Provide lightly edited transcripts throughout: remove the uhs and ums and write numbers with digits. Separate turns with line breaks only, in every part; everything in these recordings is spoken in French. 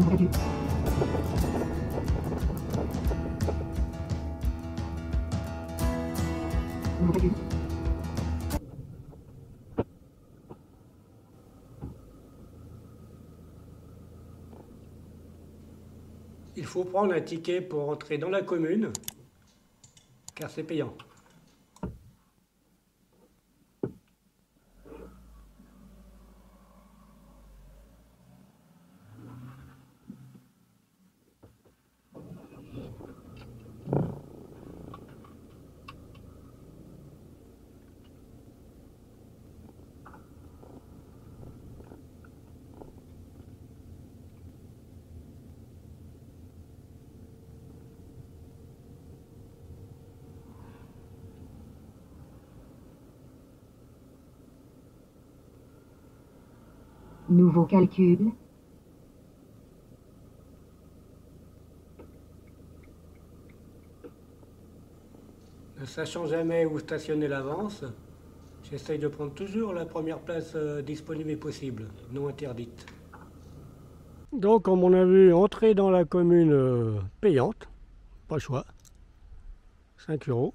Il faut prendre un ticket pour entrer dans la commune, car c'est payant.
Nouveau calcul.
Ne sachant jamais où stationner l'avance, j'essaye de prendre toujours la première place disponible et possible, non interdite. Donc, comme on a vu, entrer dans la commune payante, pas le choix, 5 €.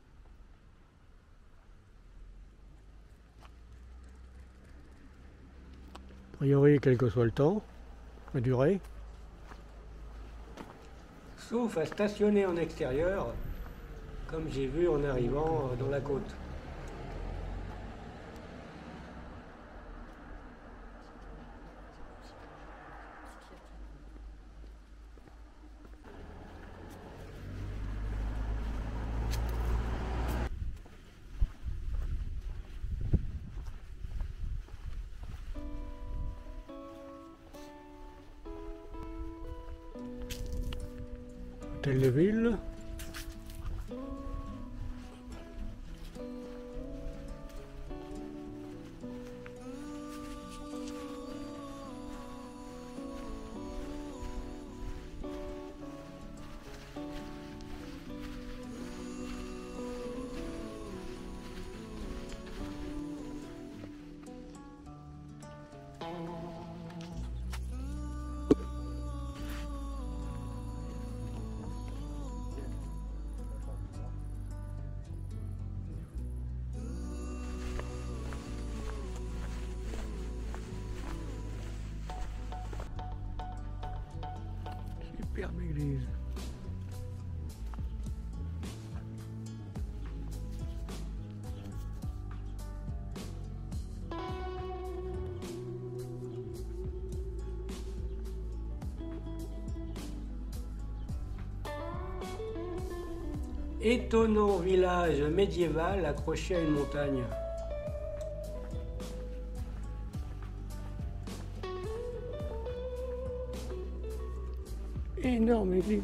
A priori, quel que soit le temps, la durée. Sauf à stationner en extérieur, comme j'ai vu en arrivant dans la côte. Hôtel de ville. Superbe église. Étonnant village médiéval accroché à une montagne. Énorme église.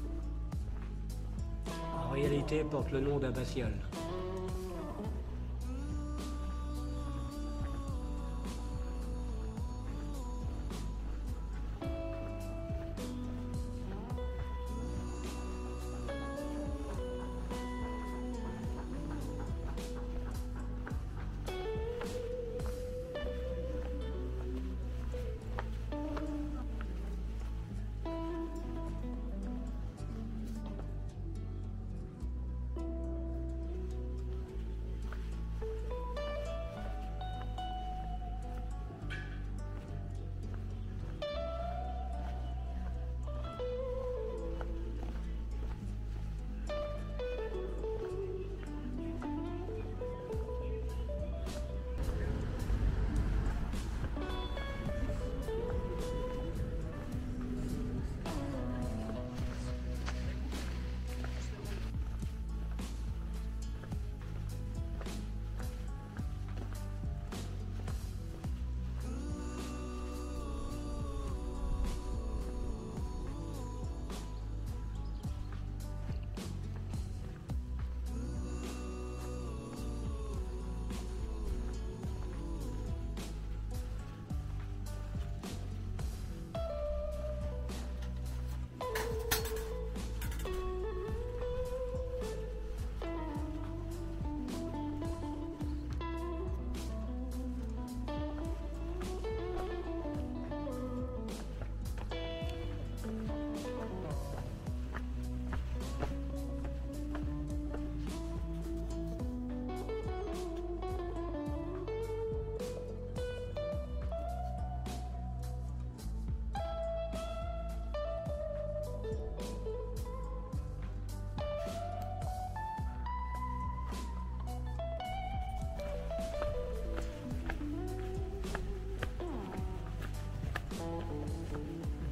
En réalité, porte le nom d'abbatiale.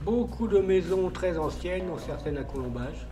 Beaucoup de maisons très anciennes, dont certaines à colombage.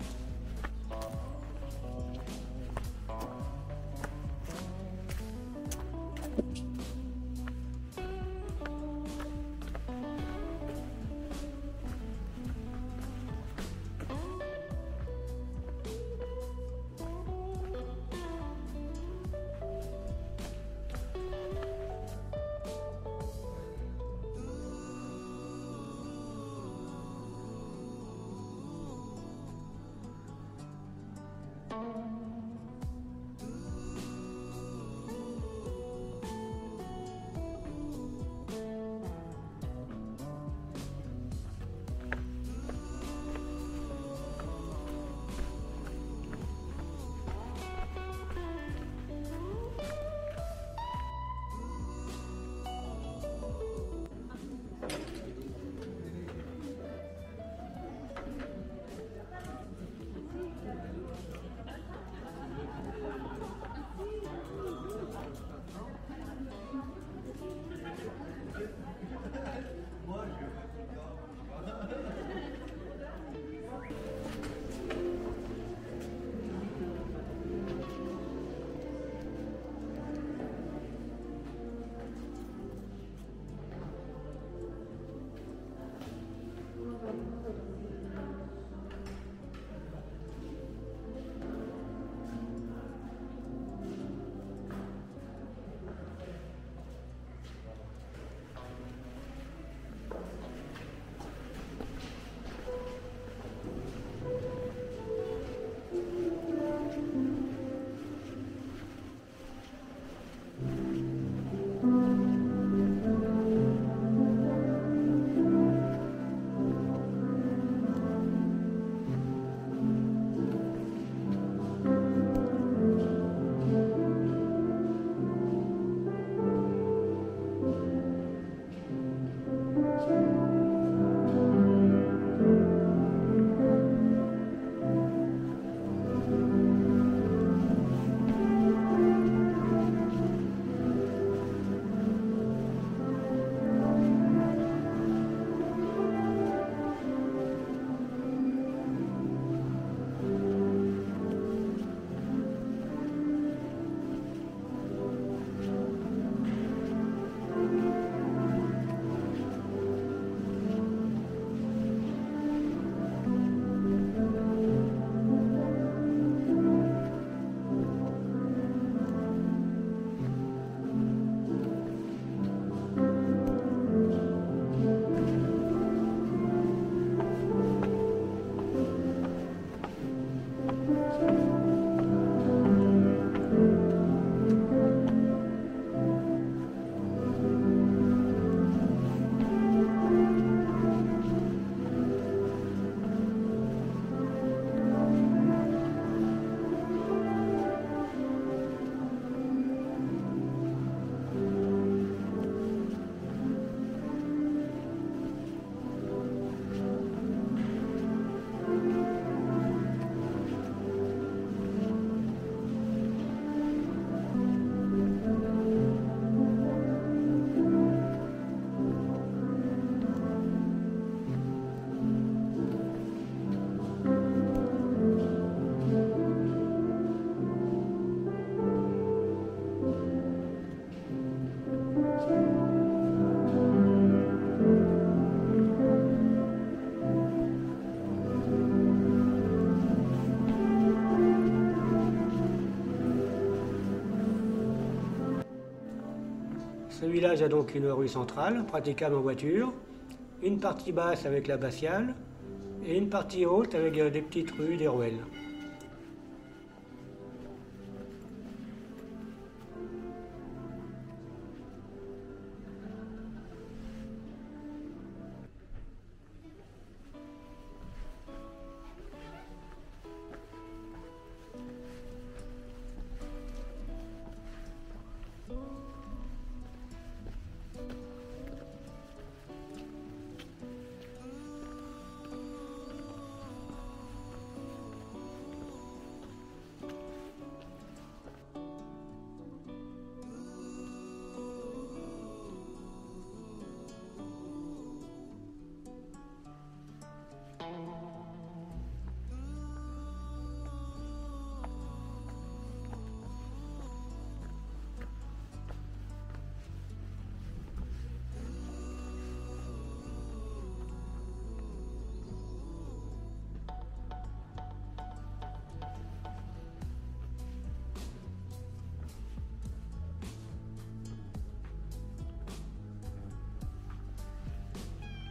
Ce village a donc une rue centrale, praticable en voiture, une partie basse avec l'abbatiale et une partie haute avec des petites rues, des ruelles.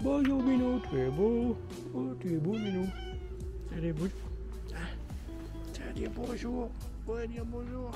Bonjour Minou, tu es beau. Oh, tu es beau Minou. Allez, bonjour. Tu vas dire bonjour. Ouais, dire bonjour.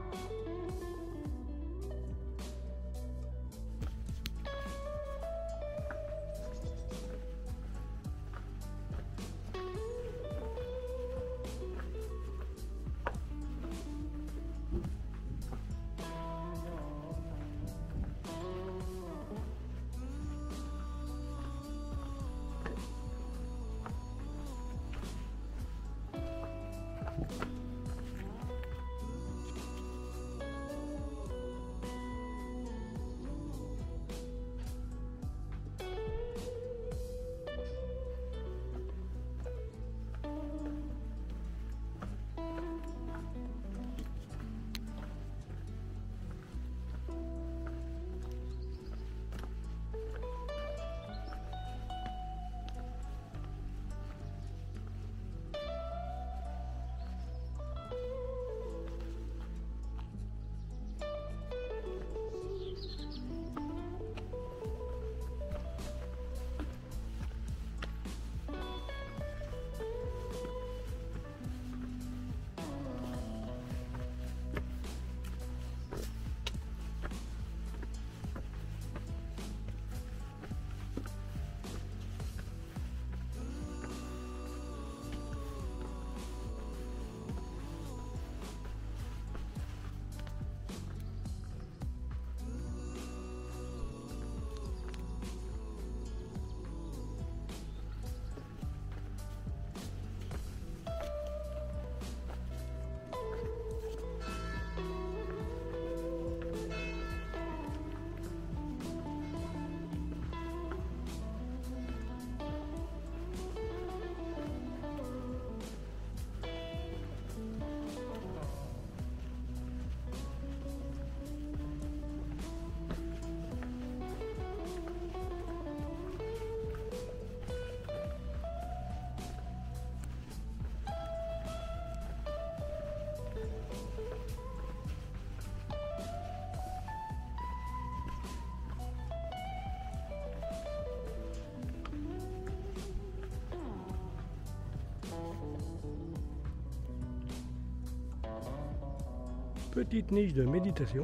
Petite niche de méditation.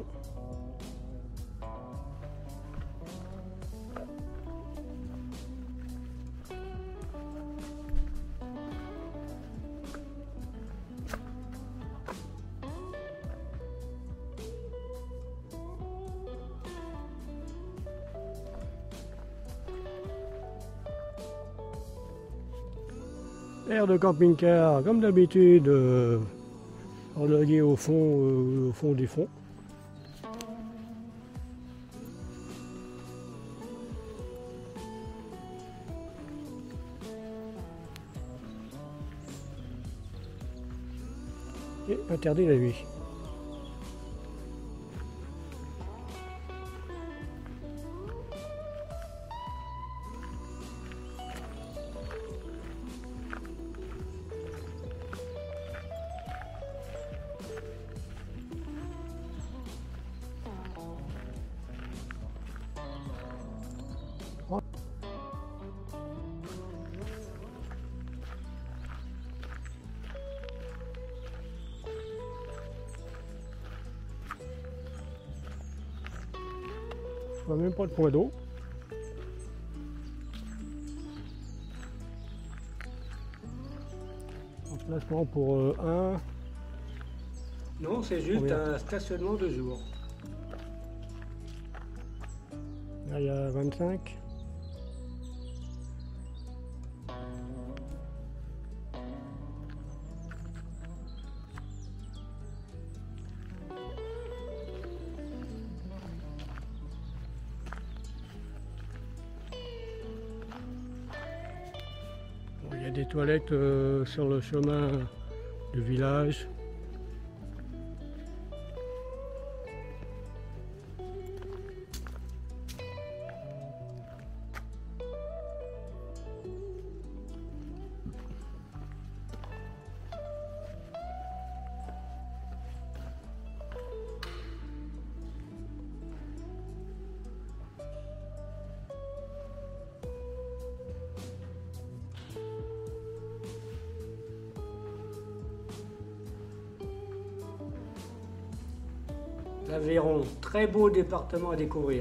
Air de camping-car, comme d'habitude, relégué au fond des fonds. Et interdit la nuit. On n'a même pas de point d'eau. Emplacement pour un. Non, c'est juste un stationnement de jour. Là, il y a 25. Il y a des toilettes sur le chemin du village. L'Aveyron, très beau département à découvrir.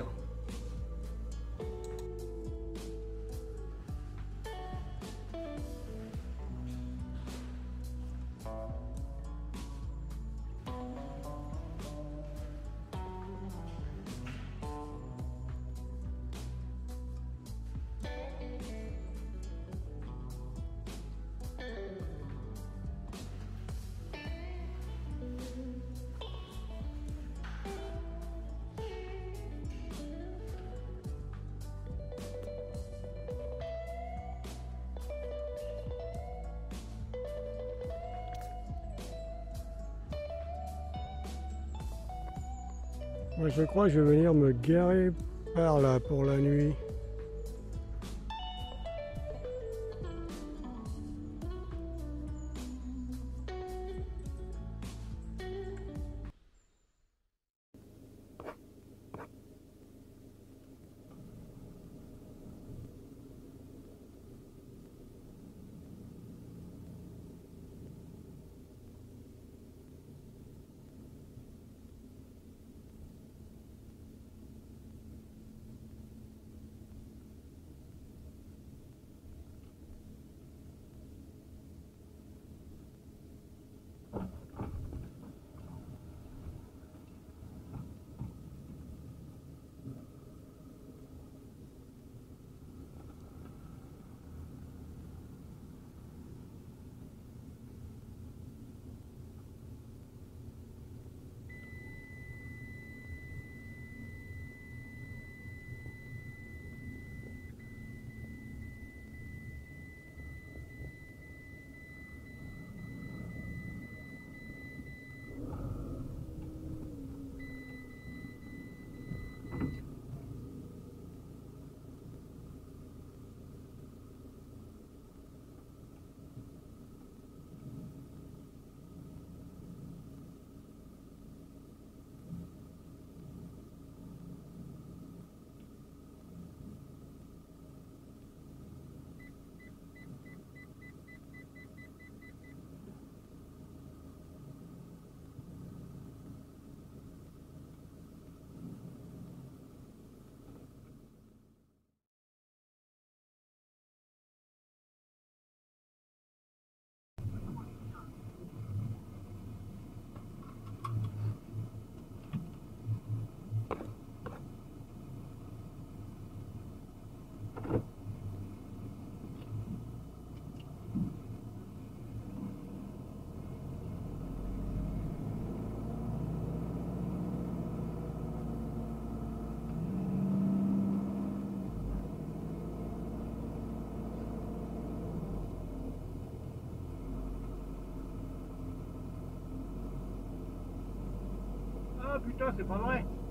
Moi, je crois que je vais venir me garer par là pour la nuit.
Ah putain, c'est pas vrai!